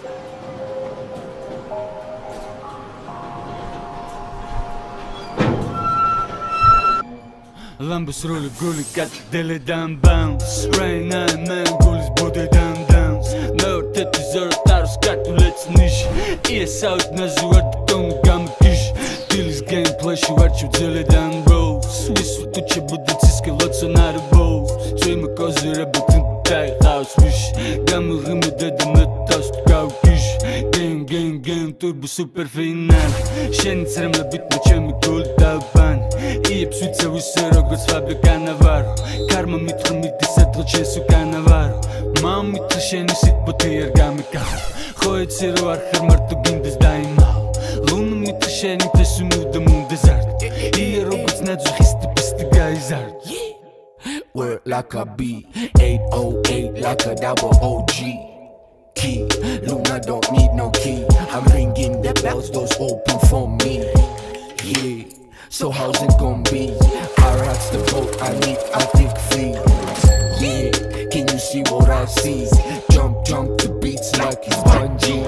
Lambus rolü gully got deli'den bounce. Rain and man gully's body'den dance. Mört et dessert tarus calculates niche. ES out nazuar tonu gam kish. Deal's gameplay she watch you deli'den rose. Swiss tu ce budin ciske lots on out of bows. Çayımı kozire bütün tay house wish. Gamı rımı dedim et tastu kav kish. Game turbo super final. Şenin sırımla bitme çemi gul daban. İyi psuitse usero gods Fabio Cannavaro. Karma mitro miti setlo cesu Cannavaro. Mam mitro şeni sit potir gamika. Khoit siro arher martu gindes daima. Lunu mitro şeni tesu muda mun desert. İyi rogots nadzu histi pisti gaizard. Word like a B, 808 like a double OG. Key, Luna don't need no key. I'm ringing the bells, those open for me. Yeah, so how's it gon' be? I rocks the boat, I need, I think free. Yeah, can you see what I see? Jump the beats like it's bungee.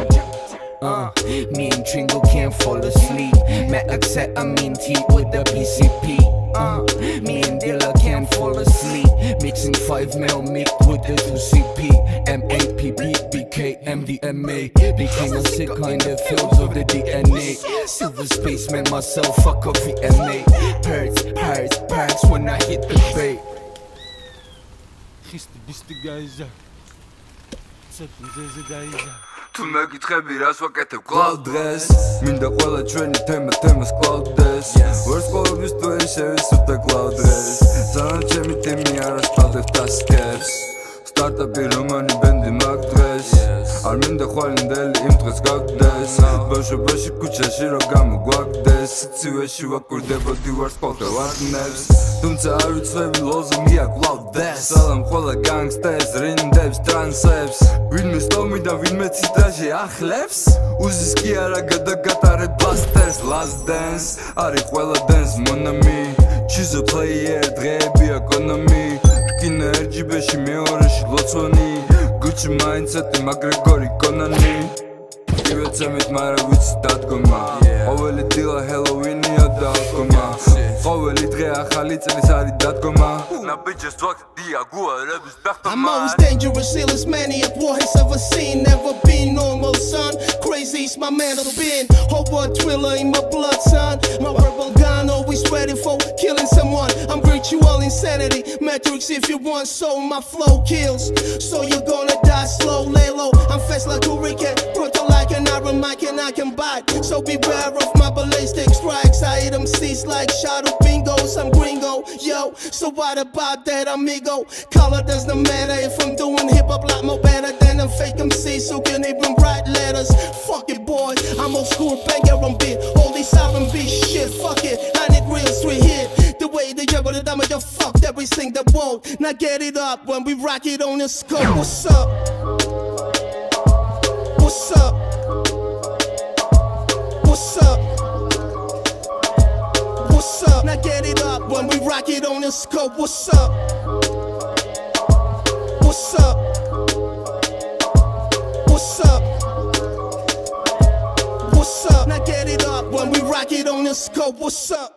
Me and Tringo can't fall asleep. Met accept, I mean tea with the PCP. Me and Dilla can't fall asleep. Mixing 5 mil mixed with the 2CP. MAPB, BK, MDMA. Became a sick kind of fields of the DNA. Silver spaceman myself, fuck a VMA. Perks when I hit the bait. Histi bisti gaizard. Tsepin zeze gaizard. Tu მეკითხები რას ვაკეთებ cloud dress მინდა ყველა ჩვენი თემას cloud dress ვარსკვლავების ტვენი შევისურვე cloud dress სანამ ჩემი თემი არ ასწავლებ taskers სტარტაპი რომანი ბენდი მაგ დღეს არ მინდა ხვალინდელი იმ დღეს გავდგეს ბავშვობაში ქუჩაში რო გამოგვაგდეს სიცივეში ვაკურდებოდი ვარსკვლავთა ვარდნებს თუმცა არ ვიცხები ლოზუნგია cloud dress სალამ ყველა gangsters რინდებს ტრანსებს ვინმე სტომი და ვინმე ციტაჟი ახლებს უზის კი არა გადაგატარებ blasters last dance არის ყველა dance მონამი choose a player დღეები ეკონომი რკინა RGB-ში მეორეში ლოცვანი Gucci mindset-ი მაგრეგორი კონანი ივეცემით მარა ვიცი დადგომა ყოველი დილა ჰელოვინია და აღდგომა ყოველი დღე ახალი წლის არის დადგომა ნაბიჯეს ვაკ დიაგუარების I'm always dangerous, illest maniac war has ever seen. Never been normal, son. Crazy's my mental been. Whole world thriller in my blood, son. My verbal gun always ready for killing someone. I'm virtual insanity. Matrix if you want, so my flow kills. So you're gonna die slow, lay low. I'm fast like a ricket, proto like an iron mic and I can bite. So beware of my ballistic strikes. I hit them seats like shadow bingos. I'm gringo, yo. So what about that, amigo? Color doesn't matter if I'm doing hip hop like more better than a fake MCs who can even write letters. Fuck it, boy. I'm old school banger on beat. All this R&B shit, fuck it. I need real street hit. The way they juggle the damage, I fucked everything that won't. Now get it up when we rock it on the scope. What's up? What's up? What's up? What's up? Now get it up when we rock it on the scope. What's up? What's up? What's up? What's up? Now get it up when we rock it on the scope. What's up?